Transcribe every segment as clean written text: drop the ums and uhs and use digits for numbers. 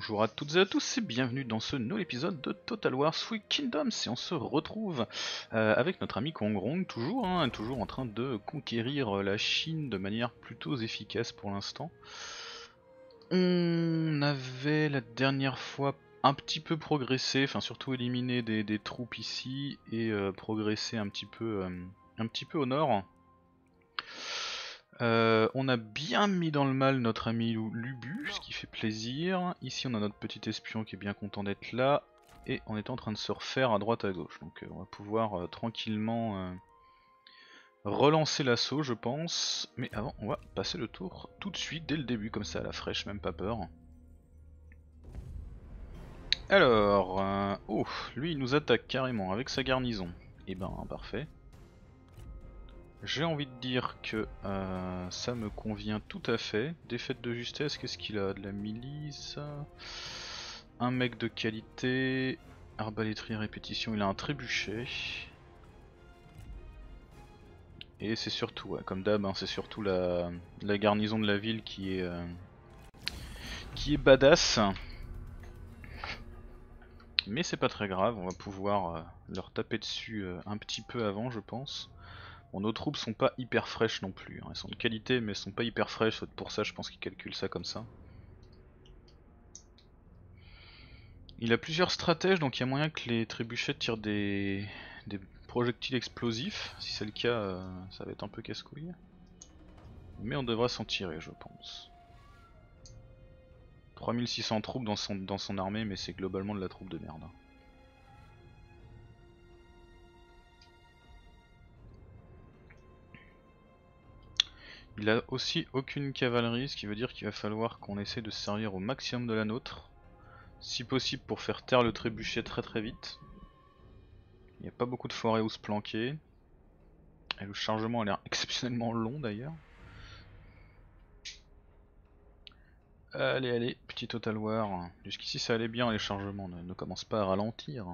Bonjour à toutes et à tous et bienvenue dans ce nouvel épisode de Total War Three Kingdoms et on se retrouve avec notre ami Kongrong, toujours en train de conquérir la Chine de manière plutôt efficace pour l'instant. On avait la dernière fois un petit peu progressé, enfin surtout éliminé des troupes ici et progressé un petit peu au nord. On a bien mis dans le mal notre ami Lubu, ce qui fait plaisir. Ici on a notre petit espion qui est bien content d'être là. Et on est en train de se refaire à droite à gauche. Donc on va pouvoir tranquillement relancer l'assaut je pense. Mais avant on va passer le tour tout de suite dès le début comme ça à la fraîche, même pas peur. Alors, oh, lui il nous attaque carrément avec sa garnison. Et ben parfait. J'ai envie de dire que ça me convient tout à fait. Défaite de justesse, qu'est-ce qu'il a? De la milice, un mec de qualité, arbaléterie répétition, il a un trébuchet. Et c'est surtout, ouais, comme d'hab, c'est surtout la garnison de la ville qui est badass. Mais c'est pas très grave, on va pouvoir leur taper dessus un petit peu avant je pense. Bon, nos troupes sont pas hyper fraîches non plus, elles sont de qualité mais elles sont pas hyper fraîches, pour ça je pense qu'ils calculent ça comme ça. Il a plusieurs stratèges donc il y a moyen que les trébuchets tirent des projectiles explosifs. Si c'est le cas, ça va être un peu casse-couille. Mais on devrait s'en tirer je pense. 3600 troupes dans son armée mais c'est globalement de la troupe de merde. Il a aussi aucune cavalerie, ce qui veut dire qu'il va falloir qu'on essaie de se servir au maximum de la nôtre. Si possible pour faire taire le trébuchet très vite. Il n'y a pas beaucoup de forêts où se planquer. Et le chargement a l'air exceptionnellement long d'ailleurs. Allez, petit Total War. Jusqu'ici ça allait bien, les chargements ne commencent pas à ralentir.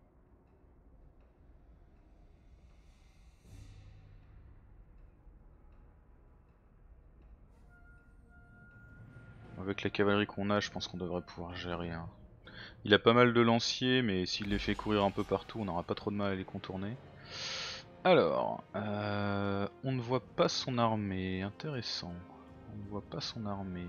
Avec la cavalerie qu'on a, je pense qu'on devrait pouvoir gérer. Il a pas mal de lanciers, mais s'il les fait courir un peu partout, on n'aura pas trop de mal à les contourner. Alors, on ne voit pas son armée, intéressant. On ne voit pas son armée.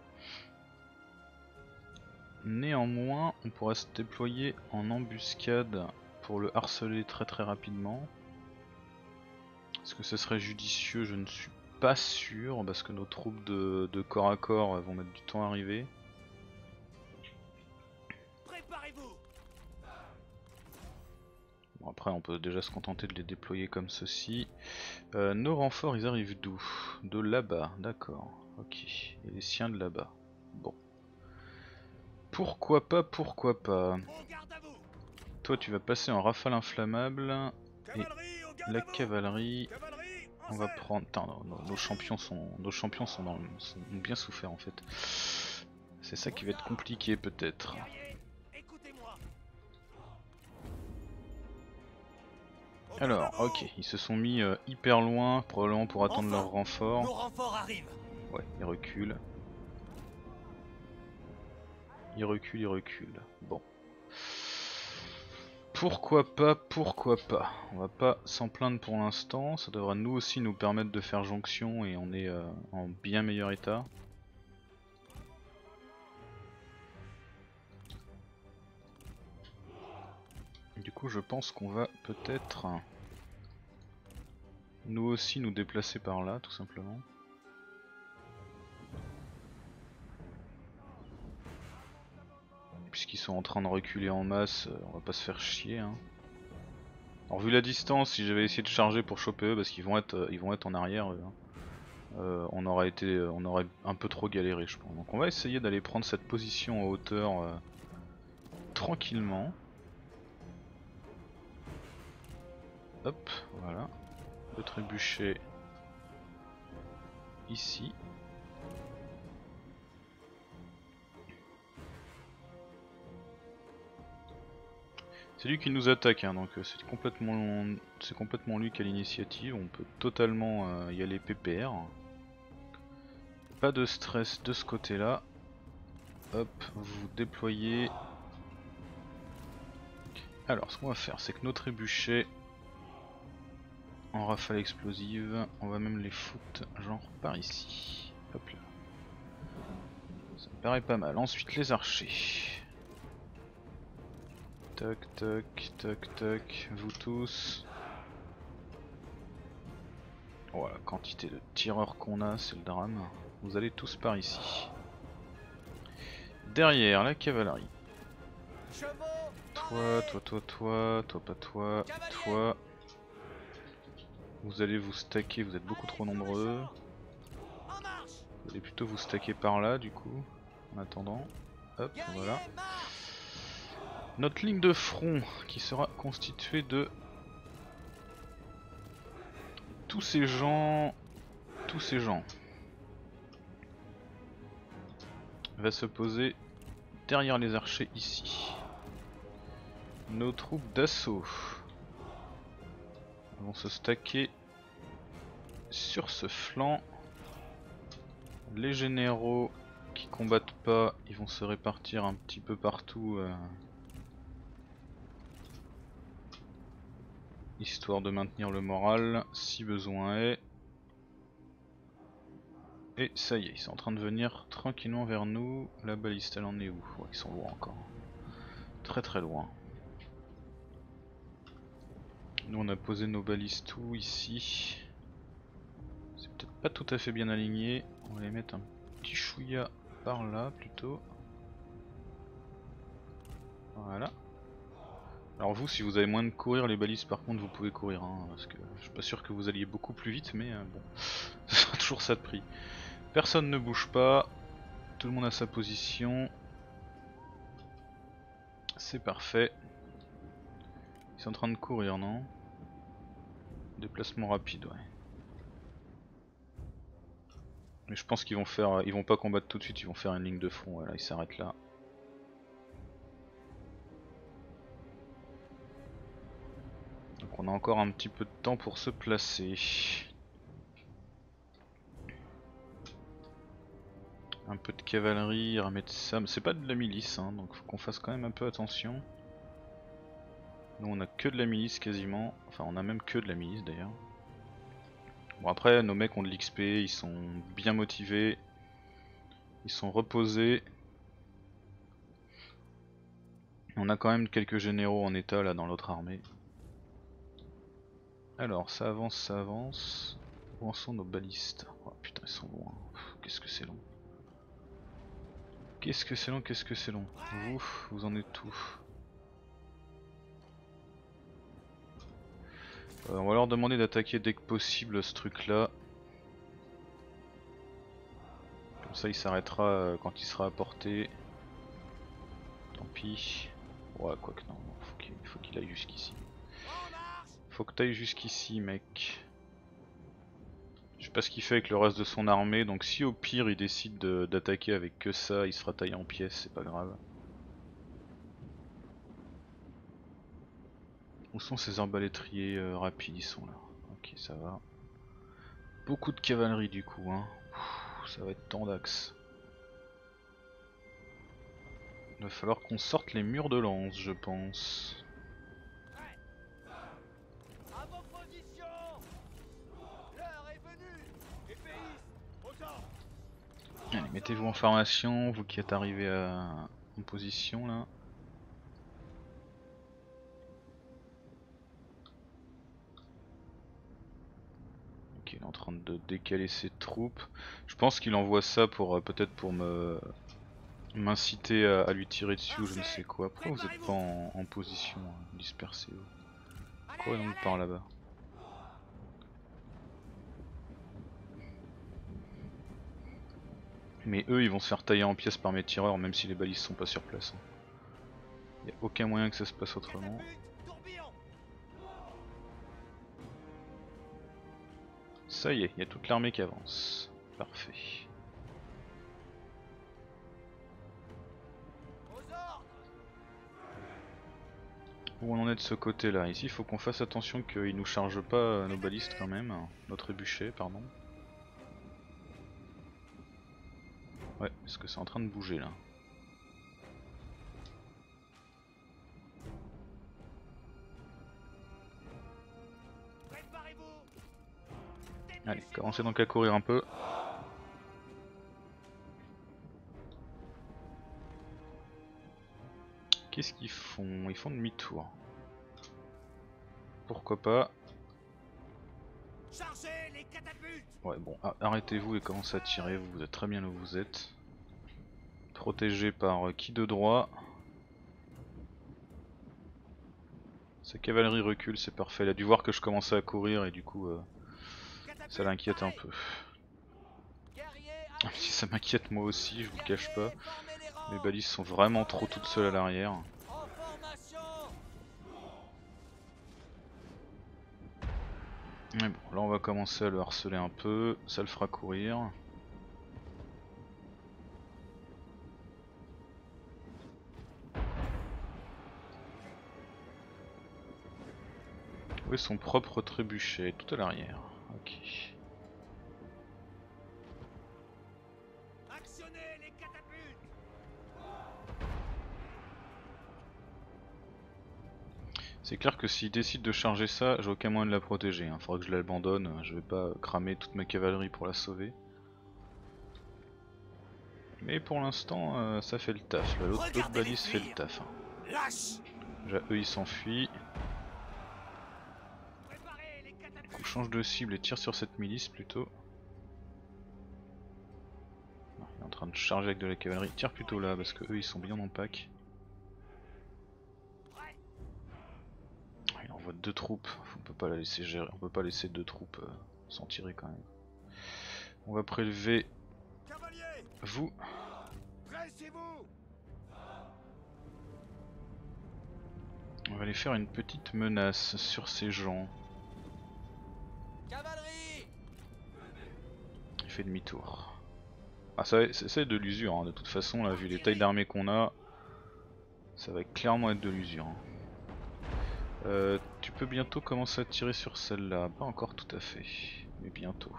Néanmoins, on pourrait se déployer en embuscade pour le harceler très rapidement. Est-ce que ce serait judicieux? Je ne suis pas sûr, parce que nos troupes de corps à corps vont mettre du temps à arriver. Bon, après on peut déjà se contenter de les déployer comme ceci. Nos renforts ils arrivent d'où? De là-bas, d'accord. Ok. Et les siens de là-bas. Bon. Pourquoi pas, pourquoi pas. Toi tu vas passer en rafale inflammable. Et la cavalerie. On va prendre. Putain, nos champions ont bien souffert en fait. C'est ça qui va être compliqué peut-être. Alors, ok, ils se sont mis hyper loin, probablement pour attendre leur renfort. Ouais, ils reculent. Ils reculent. Bon. Pourquoi pas. On va pas s'en plaindre pour l'instant. Ça devrait nous aussi nous permettre de faire jonction et on est en bien meilleur état. Du coup, je pense qu'on va peut-être nous aussi nous déplacer par là, tout simplement. Puisqu'ils sont en train de reculer en masse, on va pas se faire chier. Alors vu la distance, si j'avais essayé de charger pour choper eux, parce qu'ils vont être en arrière, on aurait un peu trop galéré je pense. Donc on va essayer d'aller prendre cette position en hauteur tranquillement. Hop, voilà. Le trébuchet ici. C'est lui qui nous attaque, donc c'est complètement lui qui a l'initiative. On peut totalement y aller PPR. Pas de stress de ce côté là. hop, vous vous déployez. Alors ce qu'on va faire, c'est que nos trébuchets en rafale explosive, on va même les foutre genre par ici. Hop là. Ça me paraît pas mal. Ensuite les archers. Toc toc toc toc, vous tous. Oh la quantité de tireurs qu'on a, c'est le drame. Vous allez tous par ici. Derrière la cavalerie. Toi, pas toi, toi. Vous allez vous stacker, vous êtes beaucoup trop nombreux. Vous allez plutôt vous stacker par là du coup, en attendant. Hop, voilà. Notre ligne de front qui sera constituée de tous ces gens va se poser derrière les archers ici. Nos troupes d'assaut vont se stacker sur ce flanc. Les généraux qui combattent pas, ils vont se répartir un petit peu partout, histoire de maintenir le moral si besoin est. Et ça y est, ils sont en train de venir tranquillement vers nous. La baliste elle en est où? Ouais, ils sont loin encore. Très très loin. Nous on a posé nos balistes où ici. C'est peut-être pas tout à fait bien aligné. On va les mettre un petit chouïa par là plutôt. Voilà. Alors vous, si vous avez moins de courir, les balistes par contre vous pouvez courir, hein, parce que je suis pas sûr que vous alliez beaucoup plus vite, mais bon, ce sera toujours ça de prix. Personne ne bouge pas, tout le monde a sa position. C'est parfait. Ils sont en train de courir, non? Déplacement rapide, ouais. Mais je pense qu'ils vont faire, ils vont pas combattre tout de suite, ils vont faire une ligne de front, voilà, ils s'arrêtent là. Donc on a encore un petit peu de temps pour se placer. Un peu de cavalerie, remettre ça, mais c'est pas de la milice, hein, donc faut qu'on fasse quand même un peu attention. Nous on a que de la milice quasiment, enfin on a même que de la milice d'ailleurs. Bon après nos mecs ont de l'XP, ils sont bien motivés, ils sont reposés. On a quand même quelques généraux en état là dans l'autre armée. Alors ça avance, ça avance. Où en sont nos balistes? Oh putain ils sont loin, qu'est-ce que c'est long. Qu'est-ce que c'est long, qu'est-ce que c'est long. Vous en êtes tout. On va leur demander d'attaquer dès que possible ce truc là. Comme ça il s'arrêtera quand il sera à portée. Tant pis. Ouais quoique non, faut qu'il aille jusqu'ici. Faut que t'ailles jusqu'ici mec. Je sais pas ce qu'il fait avec le reste de son armée, donc si au pire il décide d'attaquer avec que ça, il sera taillé en pièces, c'est pas grave. Où sont ces arbalétriers rapides? Ils sont là. Ok ça va. Beaucoup de cavalerie du coup hein. Ça va être tendax. Il va falloir qu'on sorte les murs de lance je pense. Allez, mettez-vous en formation, vous qui êtes arrivés en position là. Ok, il est en train de décaler ses troupes. Je pense qu'il envoie ça pour peut-être pour m'inciter à lui tirer dessus ou je ne sais quoi. Pourquoi vous êtes pas en position dispersée? Quoi donc par là-bas? Mais eux ils vont se faire tailler en pièces par mes tireurs même si les balises sont pas sur place. Il n'y a aucun moyen que ça se passe autrement. Ça y est, il y a toute l'armée qui avance. Parfait. Où on en est de ce côté là? Ici il faut qu'on fasse attention qu'ils nous chargent pas nos balistes quand même. Notre trébuchet, pardon. Ouais, parce que c'est en train de bouger là. Allez, commencez donc à courir un peu. Qu'est-ce qu'ils font? Ils font demi-tour. Pourquoi pas? Ouais bon, arrêtez-vous et commencez à tirer, vous êtes très bien là où vous êtes. Protégé par qui de droit. Sa cavalerie recule, c'est parfait. Elle a dû voir que je commençais à courir et du coup ça l'inquiète un peu. Même si ça m'inquiète moi aussi, je vous le cache pas. Mes balises sont vraiment trop toutes seules à l'arrière. Mais bon, là on va commencer à le harceler un peu, ça le fera courir. Où est son propre trébuchet? Tout à l'arrière. Ok. C'est clair que s'il décide de charger ça, j'ai aucun moyen de la protéger. Il faudra que je l'abandonne, je vais pas cramer toute ma cavalerie pour la sauver. Mais pour l'instant, ça fait le taf. L'autre balise fait le taf. Déjà, eux ils s'enfuient. On change de cible et tire sur cette milice plutôt. Non, il est en train de charger avec de la cavalerie. Tire plutôt là parce que eux ils sont bien en pack. Il envoie 2 troupes. On peut pas la laisser gérer. On peut pas laisser 2 troupes sans tirer quand même. On va prélever vous. On va aller faire une petite menace sur ces gens. Il fait demi-tour. Ah c'est de l'usure hein. De toute façon là vu les tailles d'armée qu'on a, ça va clairement être de l'usure. Tu peux bientôt commencer à tirer sur celle-là, pas encore tout à fait, mais bientôt.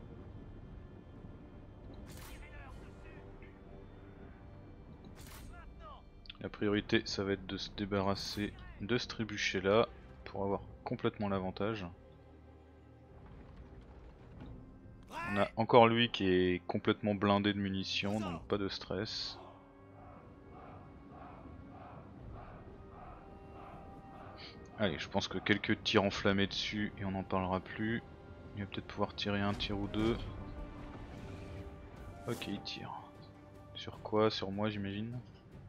La priorité ça va être de se débarrasser de ce trébuchet là pour avoir complètement l'avantage. On a encore lui qui est complètement blindé de munitions donc pas de stress. Allez, je pense que quelques tirs enflammés dessus et on n'en parlera plus. Il va peut-être pouvoir tirer un tir ou deux. Ok, il tire. Sur quoi? Sur moi j'imagine.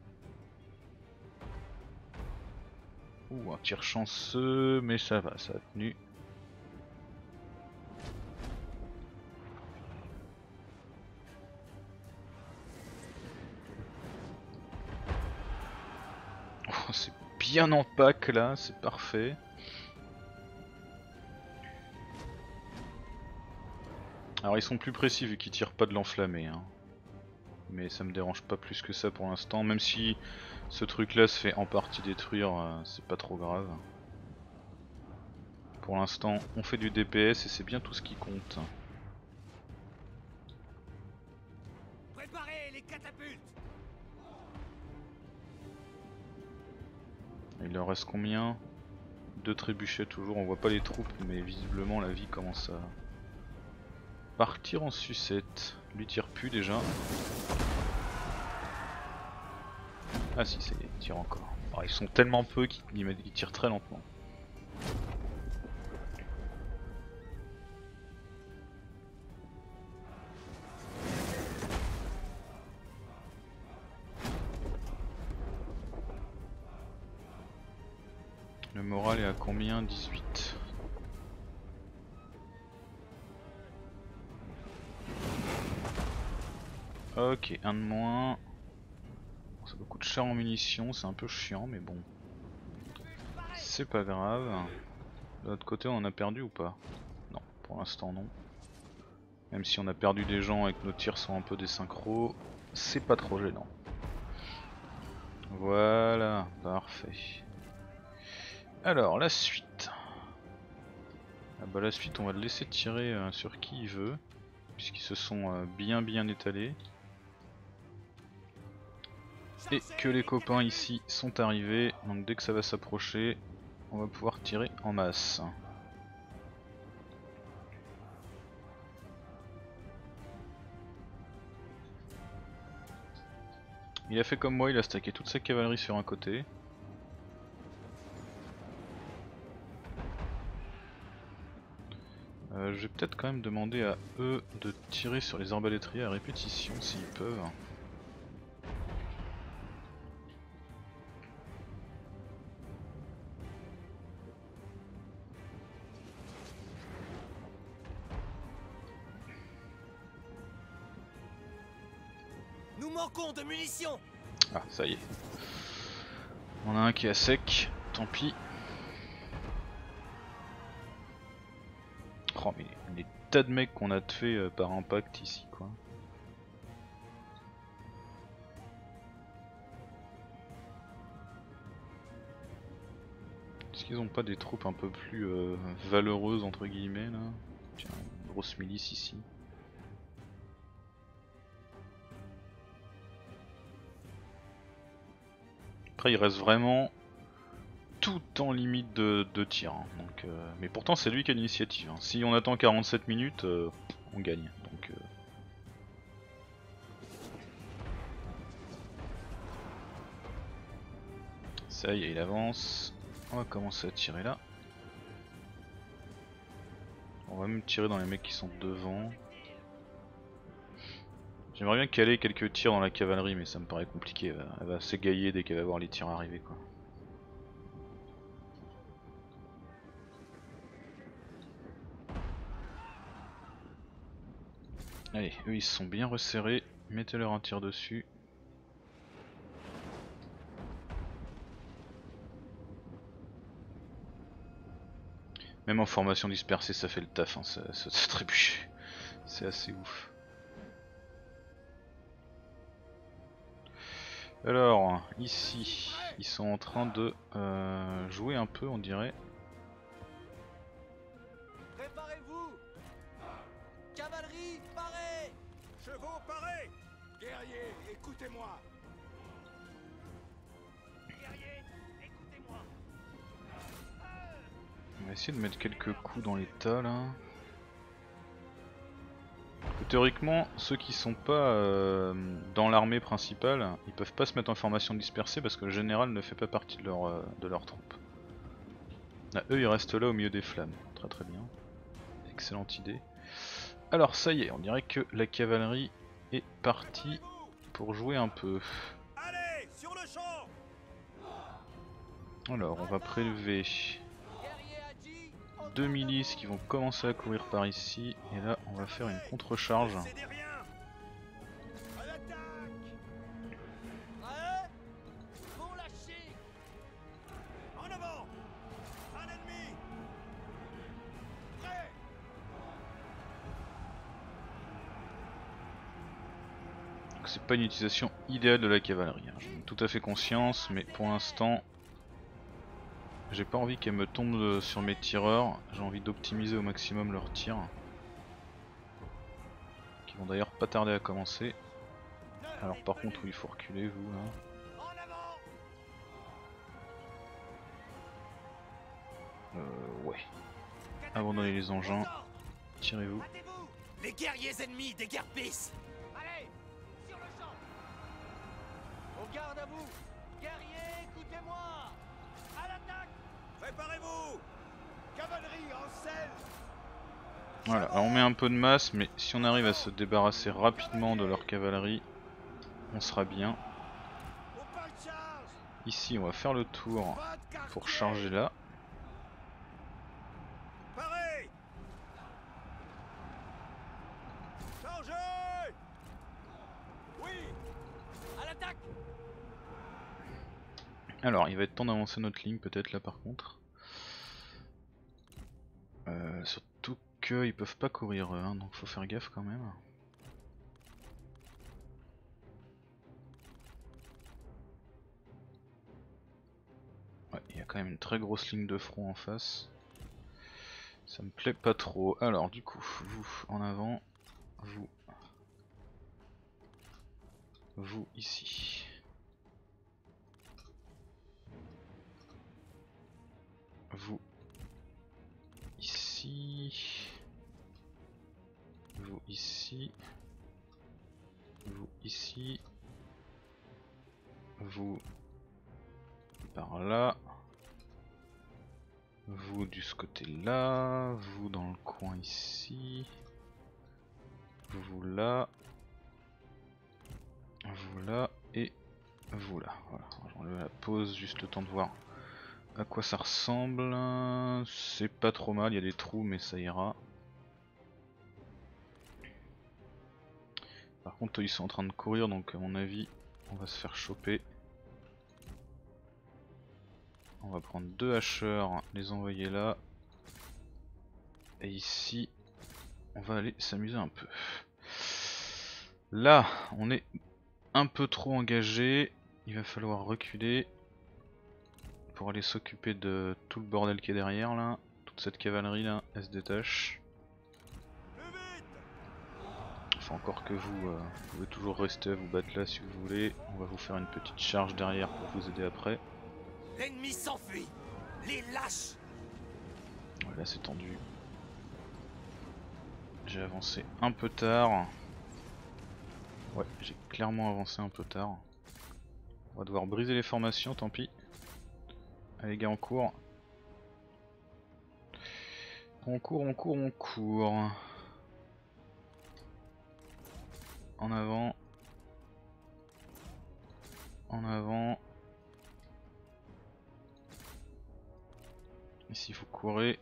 Ouh, un tir chanceux, mais ça va, ça a tenu. Oh, c'est bien en pack là, c'est parfait. Alors ils sont plus précis vu qu'ils tirent pas de l'enflammé. Hein. Mais ça me dérange pas plus que ça pour l'instant, même si ce truc là se fait en partie détruire, c'est pas trop grave. Pour l'instant on fait du DPS et c'est bien tout ce qui compte. Il leur reste combien? 2 trébuchets toujours, on voit pas les troupes mais visiblement la vie commence à partir en sucette. Lui tire plus déjà. Ah si, ça y est, il tire encore. Alors, ils sont tellement peu qu'ils tirent très lentement. Le moral est à combien? 18. Ok, un de moins. Ça me coûte cher en munitions, c'est un peu chiant mais bon. C'est pas grave. De l'autre côté on en a perdu ou pas? Non, pour l'instant non. Même si on a perdu des gens et que nos tirs sont un peu désynchro, c'est pas trop gênant. Voilà, parfait. Alors la suite. Ah bah la suite on va le laisser tirer sur qui il veut. Puisqu'ils se sont bien étalés. Et que les copains ici sont arrivés, donc dès que ça va s'approcher, on va pouvoir tirer en masse. Il a fait comme moi, il a stacké toute sa cavalerie sur un côté. Je vais peut-être quand même demander à eux de tirer sur les arbalétriers à répétition s'ils peuvent. Nous manquons de munitions. Ah, ça y est. On a un qui est à sec, tant pis. Oh mais les tas de mecs qu'on a fait par impact ici quoi. Est-ce qu'ils ont pas des troupes un peu plus valeureuses entre guillemets là? Tiens, une grosse milice ici. Après il reste vraiment tout en limite de tir. Hein. Donc, mais pourtant c'est lui qui a l'initiative. Hein. Si on attend 47 minutes, on gagne. Donc, ça y est, il avance. On va commencer à tirer là. On va même tirer dans les mecs qui sont devant. J'aimerais bien caler quelques tirs dans la cavalerie, mais ça me paraît compliqué. Elle va s'égailler dès qu'elle va voir les tirs arriver quoi. Allez, eux ils se sont bien resserrés, mettez-leur un tir dessus. Même en formation dispersée ça fait le taf, hein, ça trébucher. C'est assez ouf. Alors, ici, ils sont en train de jouer un peu on dirait. Préparez-vous. Cavalerie, parez. Chevaux, parez. Guerriers, écoutez-moi. Guerriers, écoutez-moi. On va essayer de mettre quelques coups dans les tas là. Théoriquement, ceux qui sont pas dans l'armée principale, ils peuvent pas se mettre en formation dispersée parce que le général ne fait pas partie de leur troupe. Ah, eux ils restent là au milieu des flammes, très très bien. Excellente idée. Alors ça y est, on dirait que la cavalerie est partie pour jouer un peu. Allez, sur le champ. Alors on va prélever Guerriers Hadji, deux milices qui vont commencer à courir par ici et là on va faire une contre-charge. Cédez rien. À l'attaque. prêts. Pour lâcher. En avant. Un ennemi. Prêt. Donc c'est pas une utilisation idéale de la cavalerie, hein. J'en ai tout à fait conscience, mais pour l'instant j'ai pas envie qu'elle me tombe sur mes tireurs, j'ai envie d'optimiser au maximum leurs tirs. Qui vont d'ailleurs pas tarder à commencer. Alors par contre où il faut reculer vous là. En avant. Ouais. Abandonnez les engins, tirez-vous. Battez-vous. Les guerriers ennemis déguerpissent. Allez, sur le champ. Au garde à vous. Guerriers, écoutez-moi. À l'attaque. Préparez-vous. Cavalerie en selle. Voilà, alors on met un peu de masse, mais si on arrive à se débarrasser rapidement de leur cavalerie, on sera bien. Au pas de charge. Ici on va faire le tour Pas de quartier. pour charger là. Parez. Chargez. Oui. À l'attaque. Alors il va être temps d'avancer notre ligne peut-être là par contre. Surtout qu'ils peuvent pas courir eux, hein, donc faut faire gaffe quand même. Ouais, il y a quand même une très grosse ligne de front en face. Ça me plaît pas trop. Alors du coup, vous en avant, vous ici. Vous ici. Vous ici. Vous ici. vous par là, vous de ce côté là, vous dans le coin ici, vous là, vous là et vous là. Voilà, j'enlève la pause, juste le temps de voir à quoi ça ressemble. C'est pas trop mal, il y a des trous mais ça ira. Par contre eux, ils sont en train de courir, donc à mon avis on va se faire choper. On va prendre 2 hacheurs, les envoyer là. Et ici on va aller s'amuser un peu. Là on est un peu trop engagé, il va falloir reculer pour aller s'occuper de tout le bordel qui est derrière là. Toute cette cavalerie là, elle se détache. Enfin encore que vous pouvez toujours rester à vous battre là si vous voulez. On va vous faire une petite charge derrière pour vous aider après. L'ennemi s'enfuit. Les lâches. Ouais, là c'est tendu. J'ai avancé un peu tard. Ouais, j'ai clairement avancé un peu tard. On va devoir briser les formations, tant pis. Allez gars, on court. On court, on court, on court. En avant. En avant. Ici vous courez.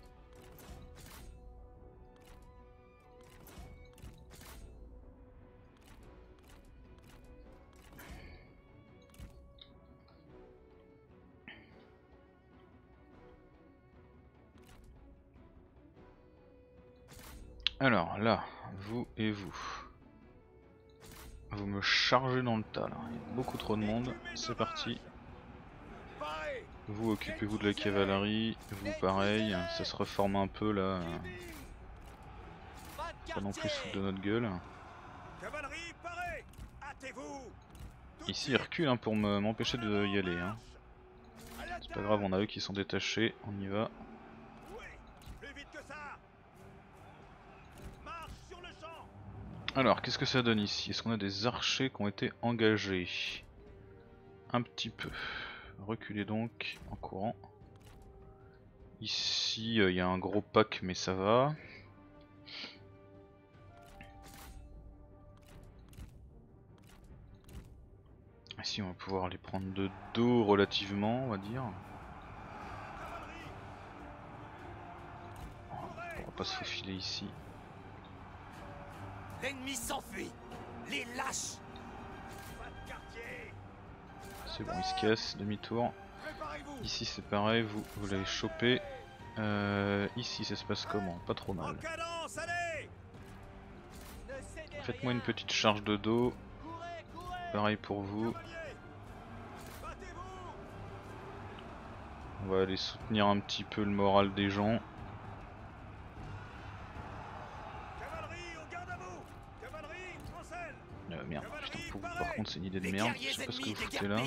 Alors là, vous et vous. Vous me chargez dans le tas là, il y a beaucoup trop de monde, c'est parti. Vous occupez-vous de la cavalerie, vous pareil, ça se reforme un peu là. Pas non plus se foutre de notre gueule. Ici ils reculent hein, pour m'empêcher de y aller. Hein. C'est pas grave, on a eux qui sont détachés, on y va. Alors, qu'est-ce que ça donne ici? Est-ce qu'on a des archers qui ont été engagés? Un petit peu. Reculez donc en courant. Ici, il y a un gros pack, mais ça va. Ici, on va pouvoir les prendre de dos relativement, on va dire. On va pas se faufiler ici. L'ennemi s'enfuit. Les lâches. C'est bon, il se casse, demi-tour. Ici c'est pareil, vous l'avez chopé. Ici ça se passe comment? Pas trop mal. Faites-moi une petite charge de dos. Pareil pour vous. On va aller soutenir un petit peu le moral des gens. Merde, putain, pour vous, par contre c'est une idée de merde, je sais pas ce que vous foutez là.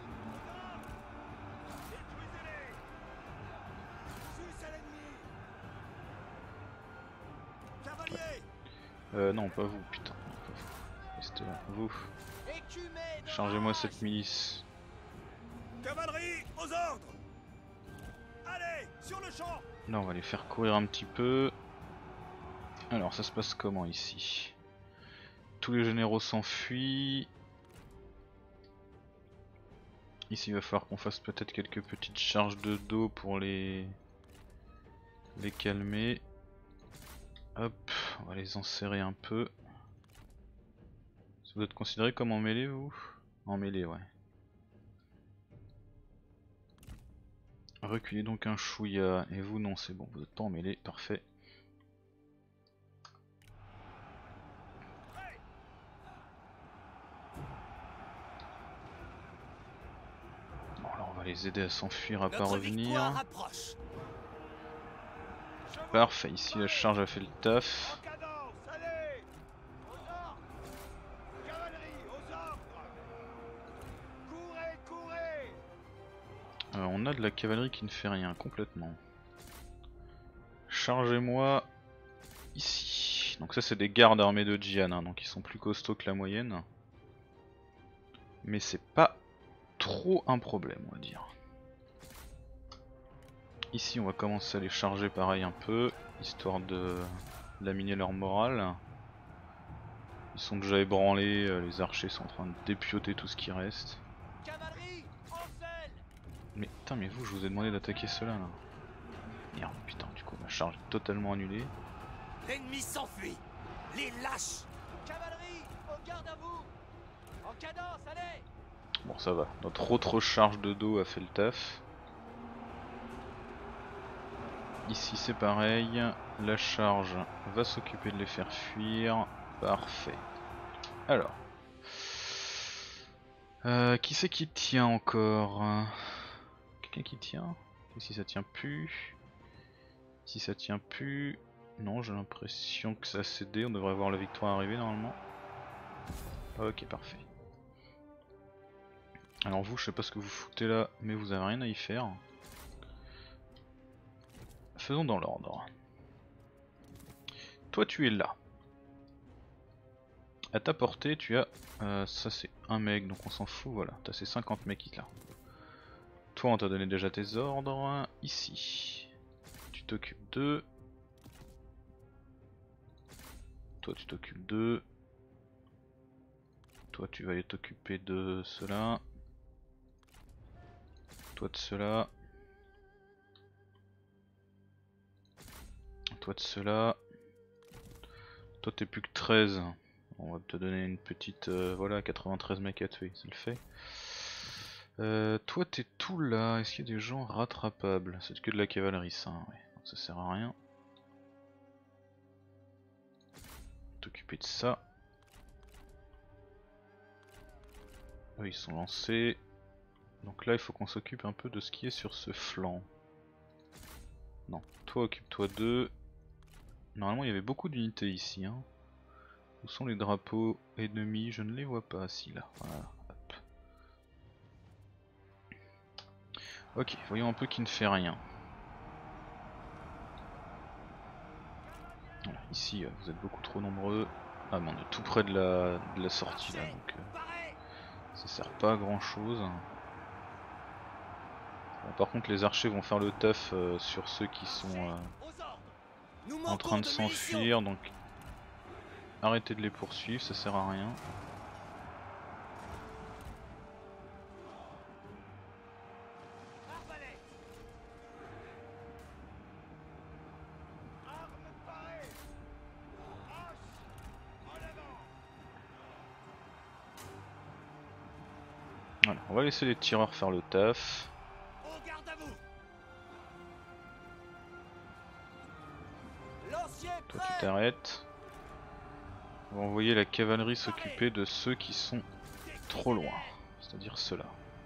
Non pas vous, putain, non, pas vous. Restez là, vous. Chargez-moi cette milice. Cavalerie aux ordres. Allez, sur le champ. Là on va les faire courir un petit peu. Alors ça se passe comment ici? Tous les généraux s'enfuient. Ici il va falloir qu'on fasse peut-être quelques petites charges de dos pour les calmer. Hop, on va les enserrer un peu. Vous êtes considéré comme en mêlée vous? En mêlée, ouais. Reculez donc un chouïa, et vous non c'est bon, vous êtes pas en mêlée, parfait. Bon là on va les aider à s'enfuir, à pas revenir. Parfait, ici la charge a fait le taf. On a de la cavalerie qui ne fait rien complètement. Chargez-moi ici. Donc ça c'est des gardes armés de Jian, hein, donc ils sont plus costauds que la moyenne. Mais c'est pas trop un problème, on va dire. Ici on va commencer à les charger pareil un peu, histoire de laminer leur morale. Ils sont déjà ébranlés, les archers sont en train de dépioter tout ce qui reste. Cavalerie, en selle. Mais putain, mais vous, je vous ai demandé d'attaquer ceux-là là. Merde, putain, du coup ma charge est totalement annulée. L'ennemi s'enfuit. Les lâches. Cavalerie, au garde à vous. En cadence, allez. Bon, ça va, notre autre charge de dos a fait le taf. Ici c'est pareil, la charge va s'occuper de les faire fuir. Parfait. Alors. Qui c'est qui tient encore? Quelqu'un qui tient? Ici ça tient plus. Ici ça tient plus. Non, j'ai l'impression que ça a cédé, on devrait voir la victoire arriver normalement. Ok, parfait. Alors vous, je sais pas ce que vous foutez là, mais vous avez rien à y faire. Faisons dans l'ordre. Toi tu es là. À ta portée tu as... ça c'est un mec donc on s'en fout, voilà. T'as ces 50 mecs là. Toi on t'a donné déjà tes ordres. Ici. Tu t'occupes d'eux. Toi tu t'occupes d'eux. Toi tu vas aller t'occuper de ceux-là. Toi de ceux-là. Toi de ceux-là. Toi t'es plus que 13. On va te donner une petite... voilà, 93 mecs à tuer, ça le fait. Toi t'es tout là, est-ce qu'il y a des gens rattrapables? C'est que de la cavalerie ça, ouais. Donc ça sert à rien. T'occuper de ça. Eux ils sont lancés. Donc là il faut qu'on s'occupe un peu de ce qui est sur ce flanc. Non, toi occupe-toi d'eux. Normalement il y avait beaucoup d'unités ici, hein. Où sont les drapeaux ennemis? Je ne les vois pas. Si là, voilà. Hop. Ok, voyons un peu qui ne fait rien. Voilà, ici vous êtes beaucoup trop nombreux. Ah mais on est tout près de la sortie là, donc ça sert pas à grand chose. Bon, par contre les archers vont faire le taf sur ceux qui sont en train de s'enfuir, donc arrêtez de les poursuivre, ça sert à rien. Voilà, on va laisser les tireurs faire le taf. Toi tu t'arrêtes. On va envoyer la cavalerie s'occuper de ceux qui sont trop loin, c'est-à-dire ceux-là.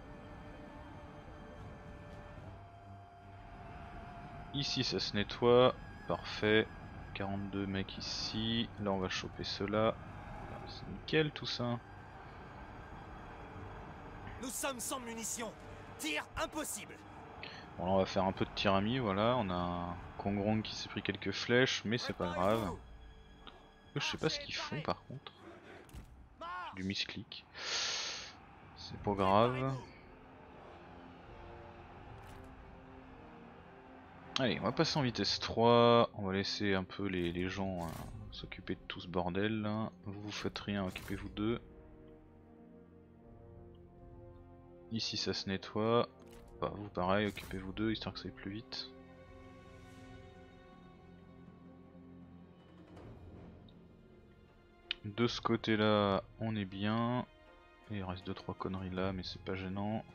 Ici ça se nettoie, parfait. 42 mecs ici, là on va choper ceux-là. C'est nickel tout ça. Nous sommes sans munitions. Tir impossible. Bon là on va faire un peu de tir à mi, voilà. On a un Kongrong qui s'est pris quelques flèches, mais c'est pas grave. Je sais pas ce qu'ils font par contre. Du misclick. C'est pas grave. Allez, on va passer en vitesse 3. On va laisser un peu les gens s'occuper de tout ce bordel là. Vous faites rien, occupez-vous d'eux. Ici ça se nettoie. Bah, vous pareil, occupez-vous d'eux histoire que ça aille plus vite. De ce côté là on est bien. Il reste 2-3 conneries là mais c'est pas gênant.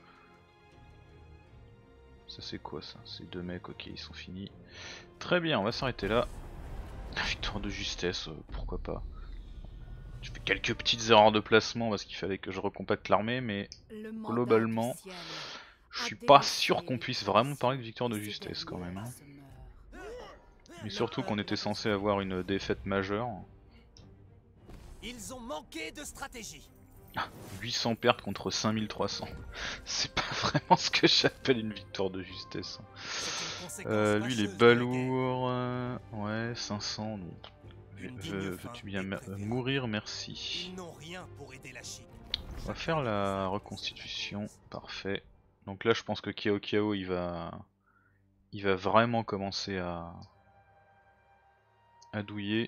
Ça c'est quoi ça? C'est deux mecs, ok ils sont finis. Très bien, on va s'arrêter là. Victoire de justesse, pourquoi pas. Je fais quelques petites erreurs de placement parce qu'il fallait que je recompacte l'armée, mais globalement je suis pas sûr qu'on puisse vraiment parler de victoire de justesse quand même, hein. Mais surtout qu'on était censé avoir une défaite majeure. Ils ont manqué de stratégie. 800 pertes contre 5300. C'est pas vraiment ce que j'appelle une victoire de justesse. Lui il est balourd. Ouais, 500. Veux-tu bien mourir? Merci. Ils n'ont rien pour aider la Chine. On va faire la reconstitution, parfait. Donc là je pense que Kiao Kiao il va vraiment commencer à douiller.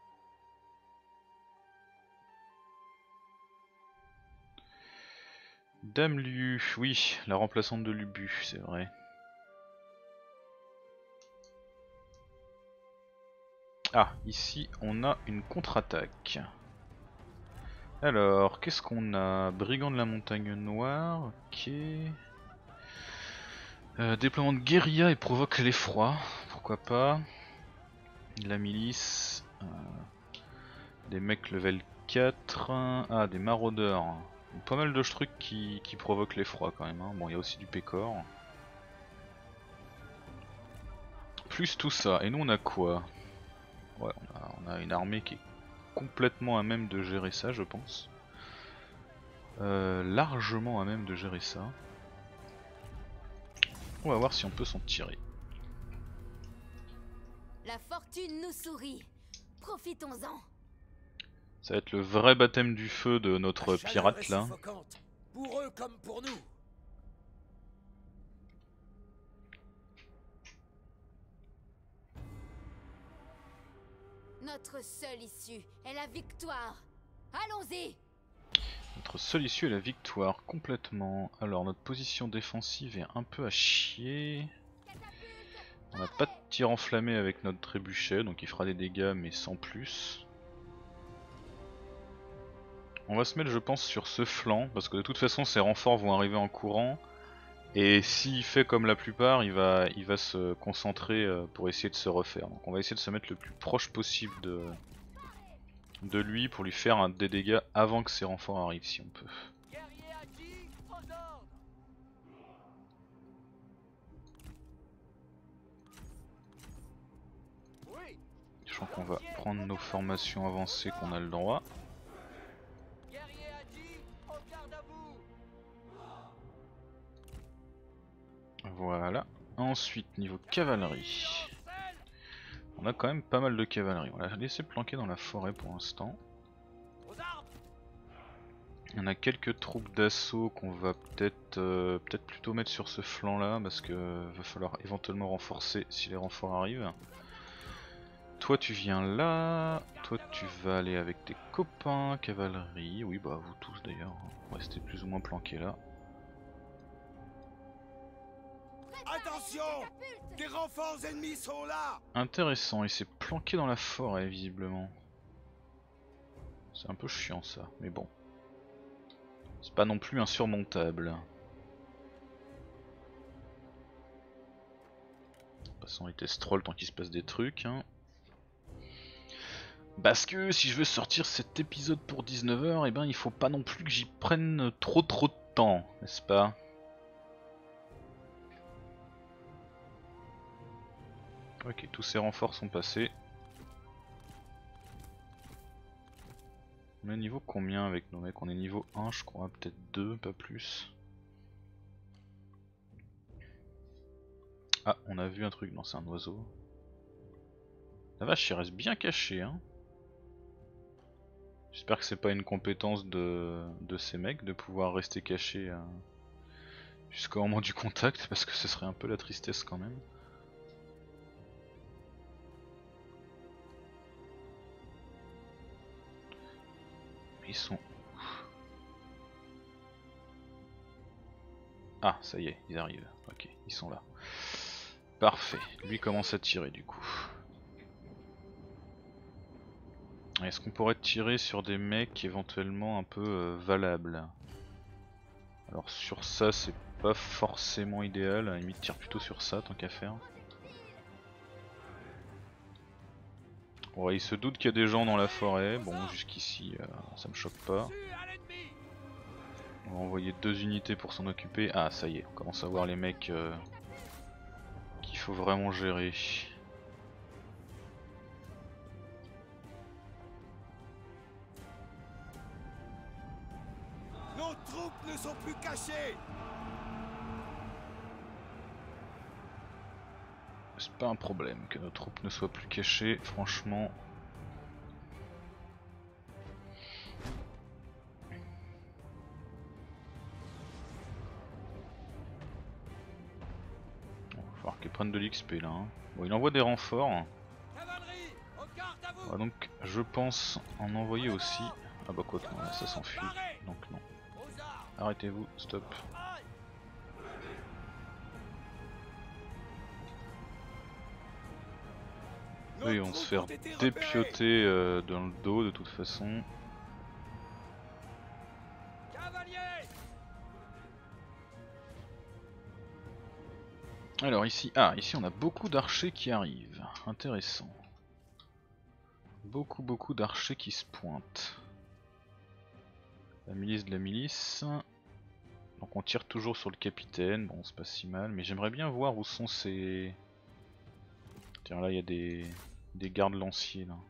Dame Liu, oui, la remplaçante de Lubu, c'est vrai. Ah, ici on a une contre-attaque. Alors, qu'est-ce qu'on a? Brigand de la montagne noire, ok. Déploiement de guérilla et provoque l'effroi, pourquoi pas. La milice, des mecs level 4, ah des maraudeurs. Pas mal de trucs qui provoquent l'effroi quand même, hein. Bon, il y a aussi du pécor. Plus tout ça, et nous on a quoi? Ouais, on a une armée qui est complètement à même de gérer ça, je pense. Largement à même de gérer ça. On va voir si on peut s'en tirer. La fortune nous sourit. Profitons-en. Ça va être le vrai baptême du feu de notre pirate là. Pour eux comme pour nous. Notre seule issue est la victoire. Allons-y. Notre seule issue est la victoire, complètement. Alors notre position défensive est un peu à chier. On n'a pas de tir enflammé avec notre trébuchet, donc il fera des dégâts mais sans plus. On va se mettre je pense sur ce flanc, parce que de toute façon ces renforts vont arriver en courant. Et s'il fait comme la plupart, il va se concentrer pour essayer de se refaire. Donc on va essayer de se mettre le plus proche possible de lui pour lui faire des dégâts avant que ses renforts arrivent si on peut. Guerrier Haji, aux ordres. Oui. Je crois qu'on va prendre nos formations avancées qu'on a le droit. Guerrier Haji, au garde à vous. Voilà. Ensuite, niveau cavalerie. On a quand même pas mal de cavalerie. On l'a laissé planquer dans la forêt pour l'instant. Aux armes. Il y en a quelques troupes d'assaut qu'on va peut-être plutôt mettre sur ce flanc là parce que va falloir éventuellement renforcer si les renforts arrivent. Toi tu viens là, toi tu vas aller avec tes copains, cavalerie, oui bah vous tous d'ailleurs, restez plus ou moins planqués là. Attention! Des renforts ennemis sont là! Intéressant, il s'est planqué dans la forêt visiblement. C'est un peu chiant ça, mais bon. C'est pas non plus insurmontable. Passons vitesse troll tant qu'il se passe des trucs. Hein. Parce que si je veux sortir cet épisode pour 19h, eh ben il faut pas non plus que j'y prenne trop de temps, n'est-ce pas? Ok, tous ces renforts sont passés. On est niveau combien avec nos mecs? On est niveau 1 je crois, peut-être 2, pas plus. Ah, on a vu un truc, non c'est un oiseau. La vache il reste bien caché hein. J'espère que c'est pas une compétence de ces mecs de pouvoir rester caché jusqu'au moment du contact parce que ce serait un peu la tristesse quand même. Ils sont... Ah ça y est, ils arrivent. Ok, ils sont là. Parfait, lui commence à tirer du coup. Est-ce qu'on pourrait tirer sur des mecs éventuellement un peu valables? Alors sur ça c'est pas forcément idéal, à la limite tire plutôt sur ça tant qu'à faire. Ouais, il se doute qu'il y a des gens dans la forêt, bon jusqu'ici ça me choque pas. On va envoyer 2 unités pour s'en occuper. Ah ça y est, on commence à voir les mecs qu'il faut vraiment gérer. Nos troupes ne sont plus cachées! C'est pas un problème que nos troupes ne soient plus cachées, franchement. qu'ils prennent de l'XP là. Hein. Bon, il envoie des renforts. Cavalerie, au garde à vous. On va donc, je pense, en envoyer aussi. Ah bah quoi, non, là, ça s'enfuit. Donc non. Aux armes. Arrêtez-vous, stop. Aïe. Eux ils vont se faire dépioter dans le dos de toute façon. Cavalier. Alors ici, ici on a beaucoup d'archers qui arrivent. Intéressant. Beaucoup d'archers qui se pointent. La milice de la milice. Donc on tire toujours sur le capitaine, bon c'est pas si mal, mais j'aimerais bien voir où sont ces... Tiens là il y a des gardes lanciers là.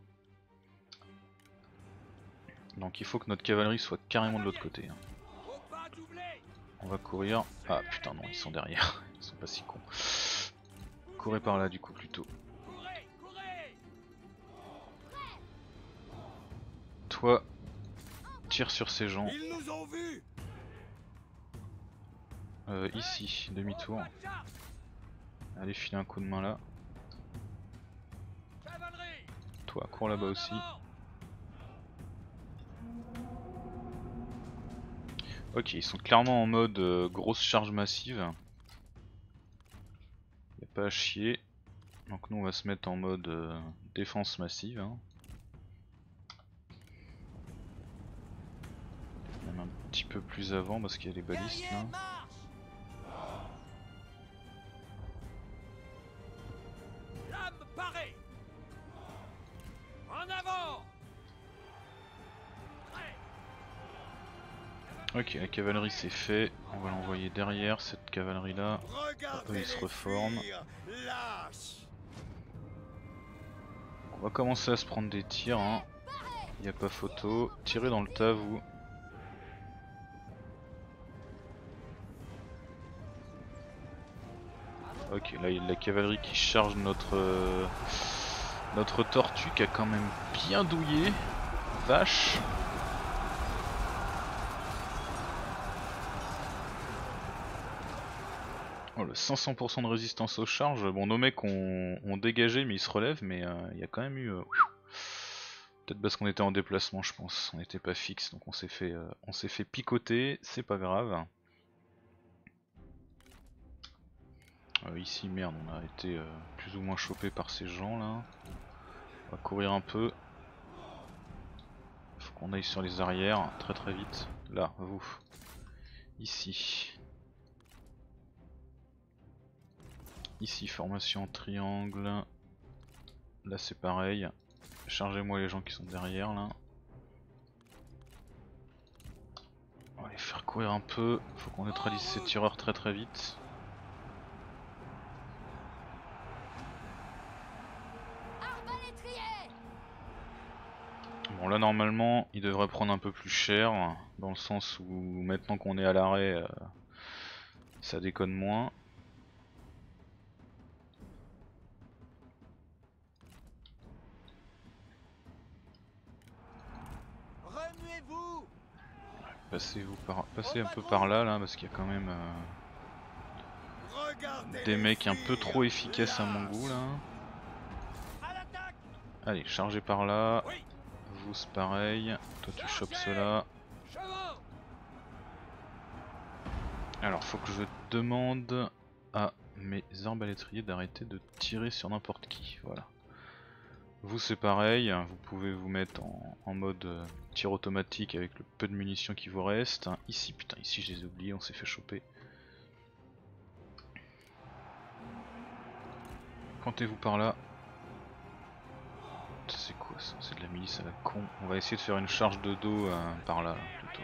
Donc il faut que notre cavalerie soit carrément de l'autre côté. Hein. Au pas doublé. On va courir. Ah putain non, ils sont derrière, ils sont pas si cons. Courez par là du coup plutôt. Courez, courez. Toi, tire sur ces gens. Ils nous ont vus. Ici, demi-tour. Marcha. Allez filer un coup de main là. Cavalerie. Toi, cours là-bas aussi. En avant. Ok, ils sont clairement en mode grosse charge massive. Y'a pas à chier. Donc nous on va se mettre en mode défense massive. Hein. Même un petit peu plus avant parce qu'il y a les balistes Guerrier, là. marche. Lame parée. En avant. Prêt. Ok, la cavalerie c'est fait. On va l'envoyer derrière cette cavalerie là. Regardez Eux, ils se les reforment. fuir. Lâche. On va commencer à se prendre des tirs. Hein. Y a pas photo. Tirez dans le tas vous. Ok, là il y a de la cavalerie qui charge notre tortue qui a quand même bien douillé. Vache. Oh, le 500% de résistance aux charges. Bon, nos mecs ont dégagé mais ils se relèvent, mais il y a quand même eu... Peut-être parce qu'on était en déplacement je pense, on n'était pas fixe donc on s'est fait picoter, c'est pas grave. Ici merde, on a été plus ou moins chopé par ces gens là. On va courir un peu. Faut qu'on aille sur les arrières très vite. Là, vous. Ici. Ici, formation en triangle. Là c'est pareil. Chargez-moi les gens qui sont derrière là. On va les faire courir un peu. Faut qu'on neutralise ces tireurs très vite. Arbalétrier. Bon là normalement il devrait prendre un peu plus cher. Dans le sens où maintenant qu'on est à l'arrêt ça déconne moins. Remuez-vous. Passez un peu par là parce qu'il y a quand même Regardez des les mecs un peu fuir. trop efficaces à mon goût là. À l'attaque. Allez, chargez par là. Oui. Vous c'est pareil. Toi tu chopes cela. Chevaux. Alors faut que je demande à mes arbalétriers d'arrêter de tirer sur n'importe qui. Voilà. Vous c'est pareil, vous pouvez vous mettre en mode tir automatique avec le peu de munitions qui vous reste. Ici, putain, ici je les ai oubliés, on s'est fait choper. Pointez-vous par là. C'est quoi ça? C'est de la milice à la con. On va essayer de faire une charge de dos par là plutôt.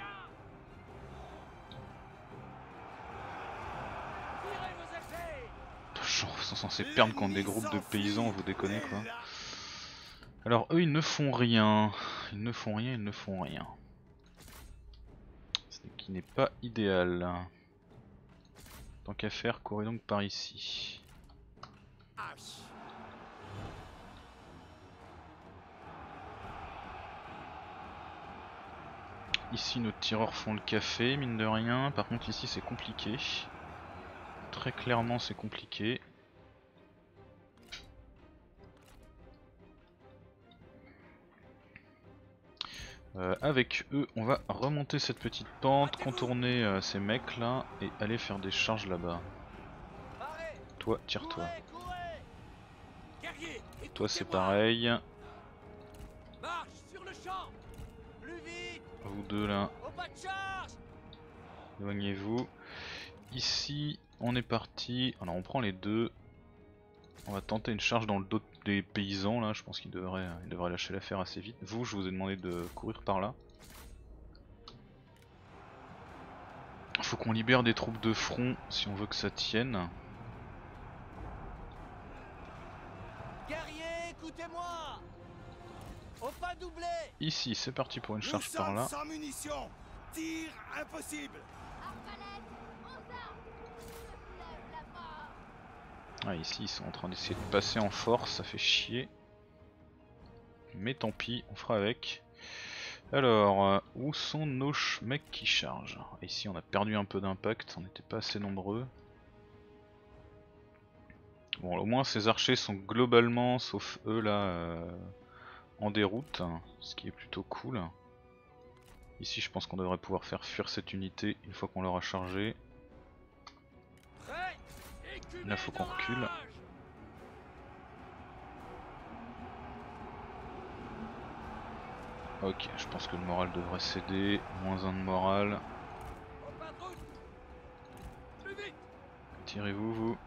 Tirez vos épées. Genre, ils sont censés perdre contre des groupes de paysans, vous déconnez quoi. Alors eux ils ne font rien. Ils ne font rien. Ce qui n'est pas idéal. Tant qu'à faire, courez donc par ici. Hache. Ici nos tireurs font le café, mine de rien. Par contre ici c'est compliqué. Très clairement c'est compliqué. Avec eux, on va remonter cette petite pente, contourner ces mecs là et aller faire des charges là-bas. Parez. Toi, tire-toi. Courez, courez. Guerrier, Toi, c'est écoutez-moi. pareil. Marche sur le champ. Plus vite. Vous deux là, Au pas de charge. éloignez-vous. Ici, on est parti. Alors, on prend les deux. On va tenter une charge dans le dos des paysans là. Je pense qu'ils devraient lâcher l'affaire assez vite. Vous, je vous ai demandé de courir par là. Faut qu'on libère des troupes de front si on veut que ça tienne. Guerrier, écoutez-moi. Au pas doublé. Ici, c'est parti pour une Nous charge par sommes là. sans munitions. Tir impossible. Arbalète, aux armes. Je lève la mort. Ah, ici, ils sont en train d'essayer de passer en force, ça fait chier. Mais tant pis, on fera avec. Alors, où sont nos mecs qui chargent? Ici, on a perdu un peu d'impact, on n'était pas assez nombreux. Bon, au moins ces archers sont globalement, sauf eux là, en déroute, ce qui est plutôt cool. Ici, je pense qu'on devrait pouvoir faire fuir cette unité une fois qu'on l'aura chargée. Prêt. Là, faut qu'on recule. Ok, je pense que le moral devrait céder. Moins 1 de moral. Au pas de route. Plus vite. Tirez-vous, vous.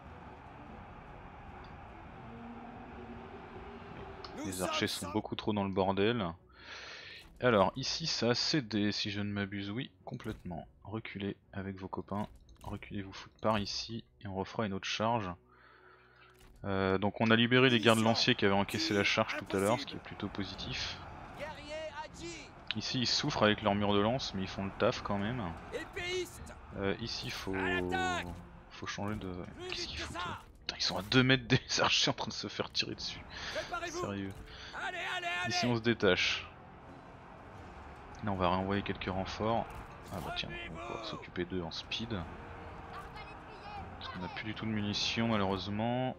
Les archers sont beaucoup trop dans le bordel. Alors, ici, ça a cédé, si je ne m'abuse. Oui, complètement. Reculez avec vos copains. Reculez vous foutre par ici. Et on refera une autre charge. Donc, on a libéré les gardes lanciers qui avaient encaissé la charge tout à l'heure, ce qui est plutôt positif. Guerrier, agis. Ici, ils souffrent avec leur mur de lance, mais ils font le taf quand même. Épéiste. Ici, faut changer de. Plus Qu'est-ce vite qu'ils que foutent ça. là? Putain, ils sont à 2 mètres des archers en train de se faire tirer dessus. Préparez-vous. Sérieux. Allez, allez, allez. Ici, on se détache. Là, on va renvoyer quelques renforts. Ah bah tiens, on va pouvoir s'occuper d'eux en speed. Parce qu'on n'a plus du tout de munitions malheureusement.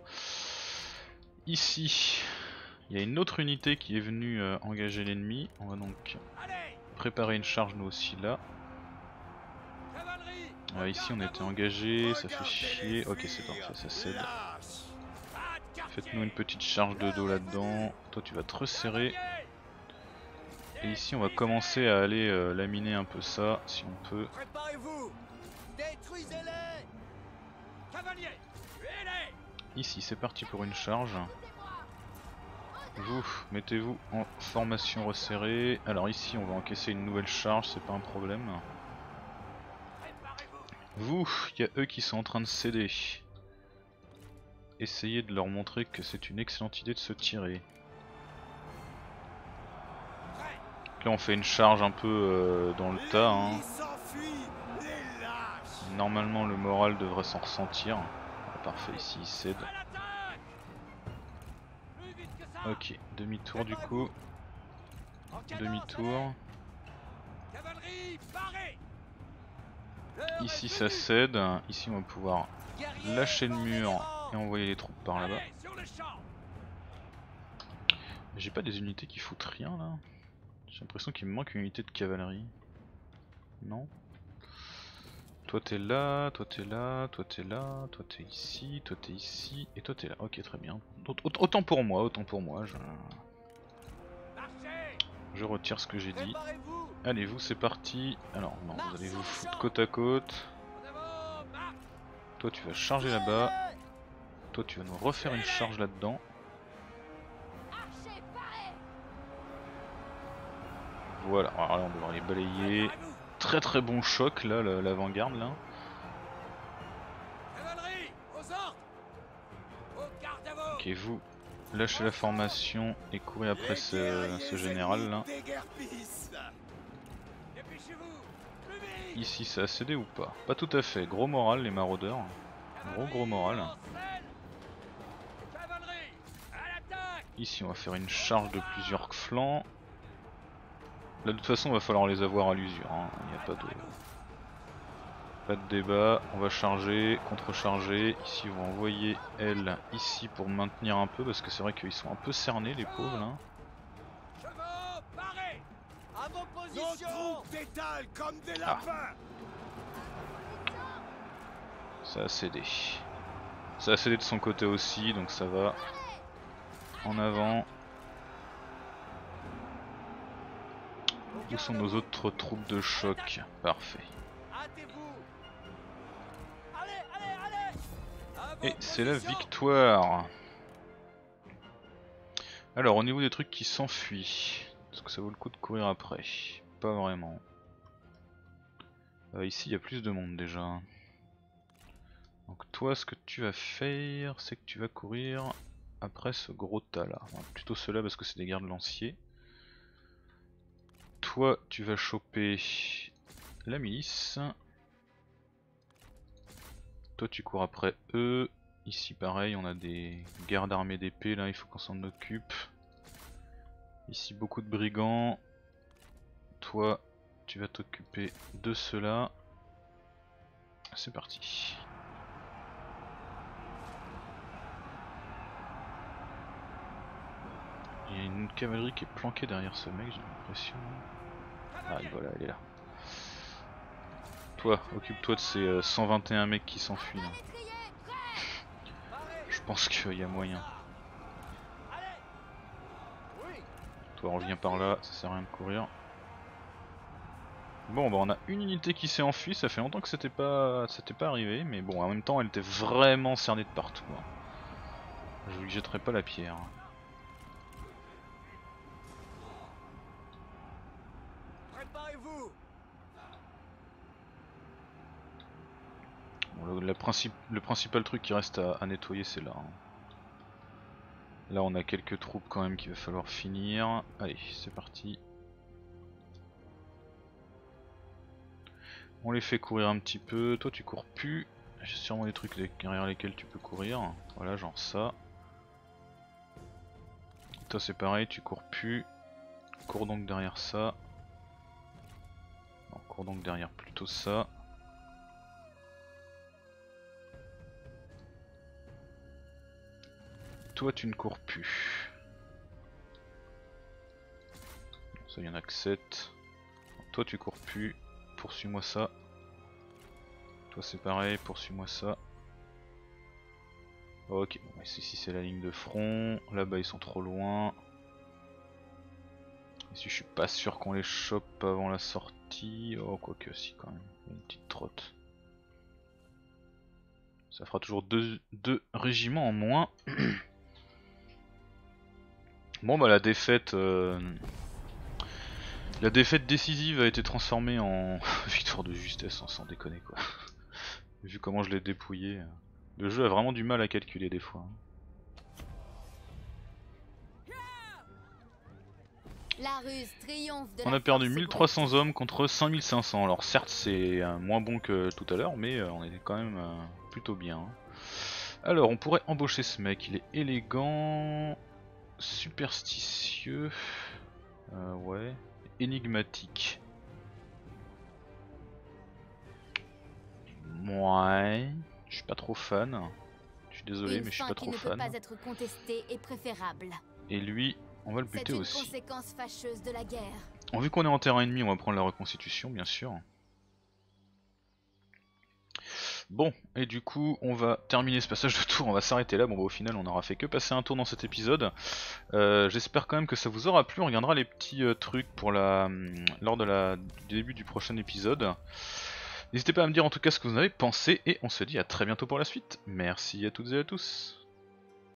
Ici, il y a une autre unité qui est venue engager l'ennemi. On va donc préparer une charge nous aussi là. Ici on était engagé, ça fait chier. Ok, c'est parfait, ça cède. Faites-nous une petite charge de dos là-dedans. Toi tu vas te resserrer. Et ici on va commencer à aller laminer un peu ça, si on peut. Préparez-vous. Détruisez-les. Cavalier, tuez-les. Ici c'est parti pour une charge. Vous, mettez-vous en formation resserrée. Alors ici on va encaisser une nouvelle charge, c'est pas un problème. Vous, il y a eux qui sont en train de céder. Essayez de leur montrer que c'est une excellente idée de se tirer. Là on fait une charge un peu dans le tas. Hein. Normalement le moral devrait s'en ressentir. Ah, parfait, ici il cède. Ok, demi-tour du coup. Demi-tour. Ici ça cède. Ici on va pouvoir lâcher le mur et envoyer les troupes par là-bas. J'ai pas des unités qui foutent rien là. J'ai l'impression qu'il me manque une unité de cavalerie. Non? Toi t'es là, toi t'es là, toi t'es là, toi t'es ici, toi t'es ici, et toi t'es là. Ok, très bien. Autant pour moi, je retire ce que j'ai dit. Allez, vous c'est parti. Alors non, vous allez vous foutre côte à côte. Toi tu vas charger là-bas. Toi tu vas nous refaire une charge là-dedans. Voilà, alors là on devrait les balayer. Très très bon choc là, l'avant-garde là. Ok, vous lâchez la formation et courez après ce général là. Ici ça a cédé ou pas? Pas tout à fait, gros moral les maraudeurs. Gros moral. Ici on va faire une charge de plusieurs flancs. Là de toute façon il va falloir les avoir à l'usure, hein. Il n'y a pas de débat, on va charger, contre-charger, ici on va envoyer elle ici pour maintenir un peu parce que c'est vrai qu'ils sont un peu cernés les pauvres là. position. troupes t'étalent comme des Ah. lapins. Ça a cédé. Ça a cédé de son côté aussi, donc ça va. En avant. Où sont nos autres troupes de choc? Parfait. Hâtez-vous. Allez, allez, allez. À vos Et c'est la positions. victoire. Alors au niveau des trucs qui s'enfuient, est-ce que ça vaut le coup de courir après? Pas vraiment. Ici il y a plus de monde déjà. Donc toi ce que tu vas faire c'est que tu vas courir après ce gros tas là. Enfin, plutôt ceux-là parce que c'est des gardes lanciers. Toi tu vas choper la milice. Toi tu cours après eux. Ici pareil on a des gardes armés d'épée là, il faut qu'on s'en occupe. Ici beaucoup de brigands. Toi tu vas t'occuper de ceux-là. C'est parti. Il y a une cavalerie qui est planquée derrière ce mec, j'ai l'impression. Ah voilà, elle est là. Toi, occupe-toi de ces 121 mecs qui s'enfuient là. Je pense qu'il y a moyen. Allez. Oui. Toi reviens par là, ça sert à rien de courir. Bon bah on a une unité qui s'est enfuie, ça fait longtemps que c'était pas arrivé, mais bon en même temps elle était vraiment cernée de partout. Hein. Je lui jetterai pas la pierre. Préparez-vous. Bon, le principal truc qui reste à nettoyer c'est là. Hein. Là on a quelques troupes quand même qu'il va falloir finir. Allez c'est parti. On les fait courir un petit peu, toi tu cours plus. J'ai sûrement des trucs derrière lesquels tu peux courir. Voilà genre ça. Toi c'est pareil, tu cours plus. Cours donc derrière ça. Non, cours donc derrière plutôt ça. Toi tu ne cours plus. Ça y en a que 7. Toi tu cours plus. Poursuis-moi ça. Toi c'est pareil, poursuis-moi ça. Ok, bon, ici c'est la ligne de front. Là-bas ils sont trop loin. Ici je suis pas sûr qu'on les chope avant la sortie. Oh quoique si quand même. Il y a une petite trotte. Ça fera toujours deux régiments en moins. Bon bah la défaite décisive a été transformée en victoire de justesse, sans déconner quoi. Vu comment je l'ai dépouillé, le jeu a vraiment du mal à calculer des fois. La ruse triomphe de On la a perdu force 1300 hommes contre 5500, alors certes c'est moins bon que tout à l'heure mais on est quand même plutôt bien. Alors on pourrait embaucher ce mec, il est élégant, superstitieux, ouais, énigmatique. Ouais, je suis pas trop fan. Je suis désolé, Une mais je suis fin pas qui trop ne fan. peut pas être contestée est préférable. Et lui, on va le C'est buter une aussi. conséquence fâcheuse de la guerre. Bon, vu qu'on est en terrain ennemi, on va prendre la reconstitution, bien sûr. Bon, et du coup, on va terminer ce passage de tour, on va s'arrêter là. Bon, bah, au final, on aura fait que passer un tour dans cet épisode. J'espère quand même que ça vous aura plu. On regardera les petits trucs pour lors du début du prochain épisode. N'hésitez pas à me dire en tout cas ce que vous en avez pensé, et on se dit à très bientôt pour la suite. Merci à toutes et à tous.